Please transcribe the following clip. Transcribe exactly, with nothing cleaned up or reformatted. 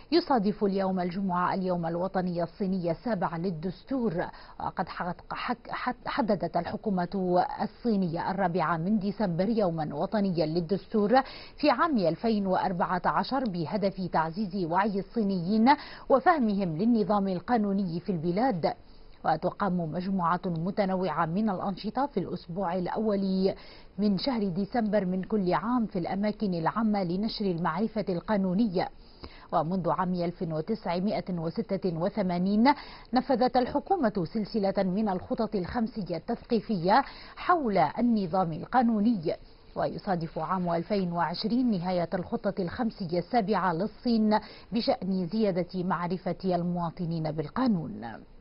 يصادف اليوم الجمعة اليوم الوطني الصيني السابع للدستور، وقد حددت الحكومة الصينية الرابع من ديسمبر يوما وطنيا للدستور في عام ألفين وأربعة عشر بهدف تعزيز وعي الصينيين وفهمهم للنظام القانوني في البلاد. وتقام مجموعة متنوعة من الأنشطة في الأسبوع الأول من شهر ديسمبر من كل عام في الأماكن العامة لنشر المعرفة القانونية. ومنذ عام ألف وتسعمائة وستة وثمانين نفذت الحكومة سلسلة من الخطط الخمسية التثقيفية حول النظام القانوني، ويصادف عام ألفين وعشرين نهاية الخطة الخمسية السابعة للصين بشأن زيادة معرفة المواطنين بالقانون.